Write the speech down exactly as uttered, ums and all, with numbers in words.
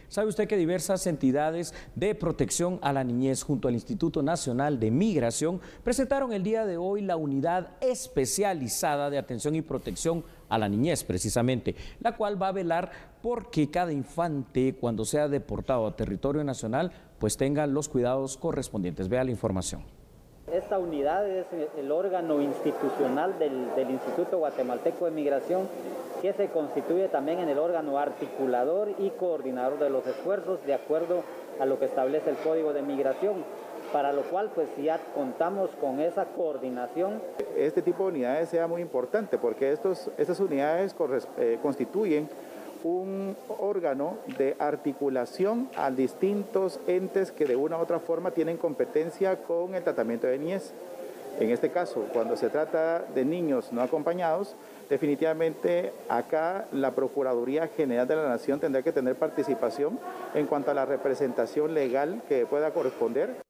¿Sabe usted que diversas entidades de protección a la niñez junto al Instituto Nacional de Migración presentaron el día de hoy la unidad especializada de atención y protección a la niñez, precisamente, la cual va a velar por que cada infante, cuando sea deportado a territorio nacional, pues tenga los cuidados correspondientes? Vea la información. Esta unidad es el órgano institucional del, del Instituto Guatemalteco de Migración, que se constituye también en el órgano articulador y coordinador de los esfuerzos de acuerdo a lo que establece el Código de Migración, para lo cual pues ya contamos con esa coordinación. Este tipo de unidades sea muy importante porque estos, estas unidades eh, constituyen un órgano de articulación a distintos entes que de una u otra forma tienen competencia con el tratamiento de niñez. En este caso, cuando se trata de niños no acompañados, definitivamente acá la Procuraduría General de la Nación tendrá que tener participación en cuanto a la representación legal que pueda corresponder.